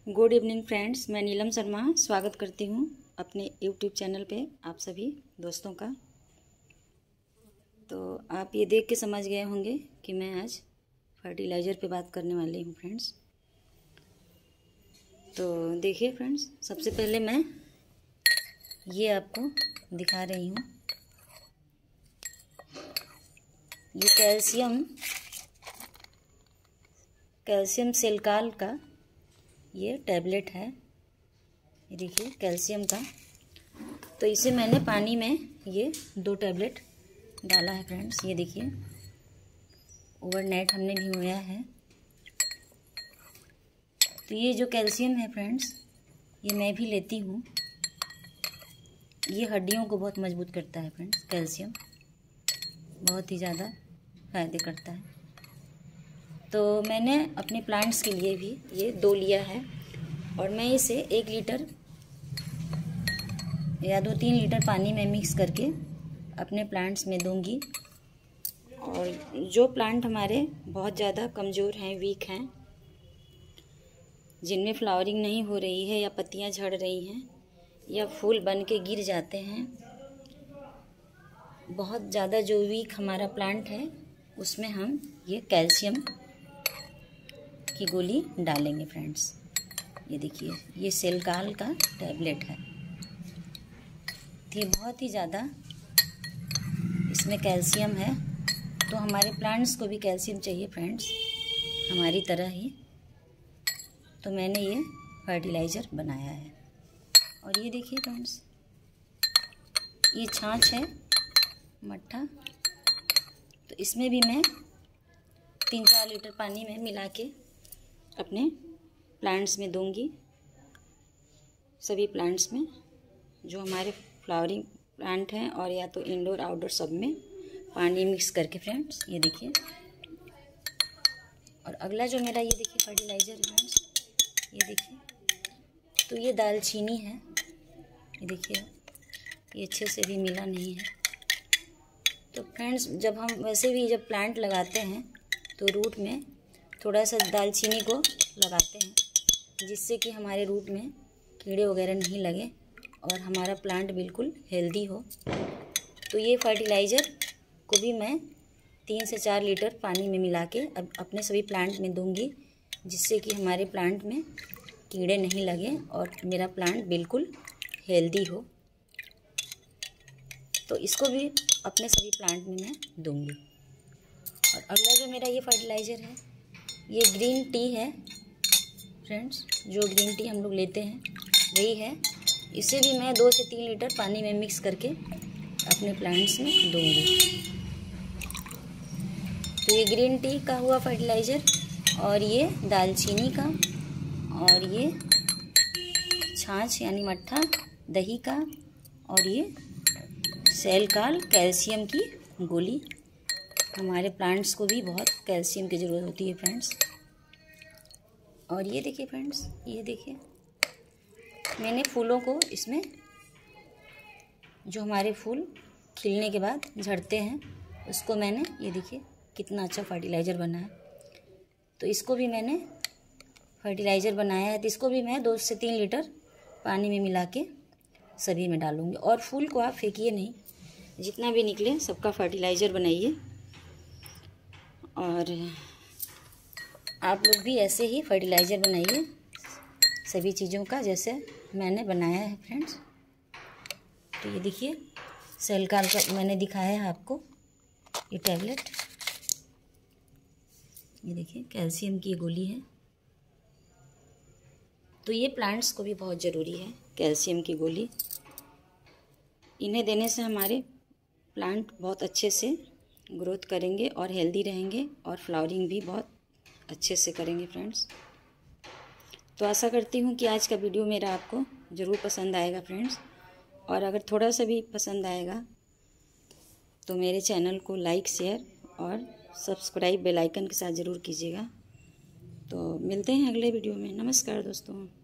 Good evening friends, मैं नीलम शर्मा स्वागत करती हूँ अपने यूट्यूब चैनल पे आप सभी दोस्तों का। तो आप ये देख के समझ गए होंगे कि मैं आज फर्टिलाइज़र पे बात करने वाली हूँ फ्रेंड्स। तो देखिए फ्रेंड्स, सबसे पहले मैं ये आपको दिखा रही हूँ। ये कैल्शियम सेल्काल का ये टैबलेट है। ये देखिए कैल्शियम का। तो इसे मैंने पानी में ये 2 टैबलेट डाला है फ्रेंड्स। ये देखिए ओवरनाइट हमने भिगोया है। तो ये जो कैल्शियम है फ्रेंड्स, ये मैं भी लेती हूँ। ये हड्डियों को बहुत मजबूत करता है फ्रेंड्स। कैल्शियम बहुत ही ज़्यादा फायदे करता है। तो मैंने अपने प्लांट्स के लिए भी ये 2 लिया है और मैं इसे 1 लीटर या 2-3 लीटर पानी में मिक्स करके अपने प्लांट्स में दूंगी। और जो प्लांट हमारे बहुत ज़्यादा कमज़ोर हैं, वीक हैं, जिनमें फ्लावरिंग नहीं हो रही है या पत्तियां झड़ रही हैं या फूल बन के गिर जाते हैं, बहुत ज़्यादा जो वीक हमारा प्लांट है, उसमें हम ये कैल्शियम की गोली डालेंगे फ्रेंड्स। ये देखिए ये सेल्काल का टैबलेट है। ये बहुत ही ज़्यादा इसमें कैल्शियम है। तो हमारे प्लांट्स को भी कैल्शियम चाहिए फ्रेंड्स, हमारी तरह ही। तो मैंने ये फर्टिलाइज़र बनाया है। और ये देखिए फ्रेंड्स, ये छाछ है, मट्ठा। तो इसमें भी मैं 3-4 लीटर पानी में मिला के अपने प्लांट्स में दूंगी। सभी प्लांट्स में जो हमारे फ्लावरिंग प्लांट हैं और या तो इंडोर आउटडोर, सब में पानी मिक्स करके फ्रेंड्स। ये देखिए। और अगला जो मेरा ये देखिए फर्टिलाइज़र है फ्रेंड्स, ये देखिए। तो ये दालचीनी है। ये देखिए ये अच्छे से भी मिला नहीं है। तो फ्रेंड्स, जब हम वैसे भी जब प्लांट लगाते हैं तो रूट में थोड़ा सा दालचीनी को लगाते हैं, जिससे कि हमारे रूट में कीड़े वगैरह नहीं लगे और हमारा प्लांट बिल्कुल हेल्दी हो। तो ये फर्टिलाइज़र को भी मैं 3 से 4 लीटर पानी में मिला के अब अपने सभी प्लांट में दूंगी, जिससे कि हमारे प्लांट में कीड़े नहीं लगे और मेरा प्लांट बिल्कुल हेल्दी हो। तो इसको भी अपने सभी प्लांट में मैं दूंगी। और अगला जो मेरा ये फर्टिलाइज़र है, ये ग्रीन टी है फ्रेंड्स। जो ग्रीन टी हम लोग लेते हैं वही है। इसे भी मैं 2 से 3 लीटर पानी में मिक्स करके अपने प्लांट्स में दूंगी। तो ये ग्रीन टी का हुआ फर्टिलाइज़र, और ये दालचीनी का, और ये छाछ यानी मट्ठा दही का, और ये सेल्काल कैल्शियम की गोली। हमारे प्लांट्स को भी बहुत कैल्शियम की ज़रूरत होती है फ्रेंड्स। और ये देखिए फ्रेंड्स, ये देखिए मैंने फूलों को इसमें, जो हमारे फूल खिलने के बाद झड़ते हैं, उसको मैंने, ये देखिए कितना अच्छा फर्टिलाइज़र बना है। तो इसको भी मैंने फर्टिलाइज़र बनाया है। तो इसको भी मैं 2 से 3 लीटर पानी में मिला के सभी में डालूँगी। और फूल को आप फेंकिए नहीं, जितना भी निकले सबका फर्टिलाइज़र बनाइए। और आप लोग भी ऐसे ही फर्टिलाइज़र बनाइए सभी चीज़ों का, जैसे मैंने बनाया है फ्रेंड्स। तो ये देखिए सेल्काल का मैंने दिखाया है आपको, ये टैबलेट। ये देखिए कैल्शियम की गोली है। तो ये प्लांट्स को भी बहुत ज़रूरी है कैल्शियम की गोली। इन्हें देने से हमारे प्लांट बहुत अच्छे से ग्रोथ करेंगे और हेल्दी रहेंगे और फ्लावरिंग भी बहुत अच्छे से करेंगे फ्रेंड्स। तो आशा करती हूँ कि आज का वीडियो मेरा आपको ज़रूर पसंद आएगा फ्रेंड्स। और अगर थोड़ा सा भी पसंद आएगा तो मेरे चैनल को लाइक, शेयर और सब्सक्राइब बेल आइकन के साथ ज़रूर कीजिएगा। तो मिलते हैं अगले वीडियो में। नमस्कार दोस्तों।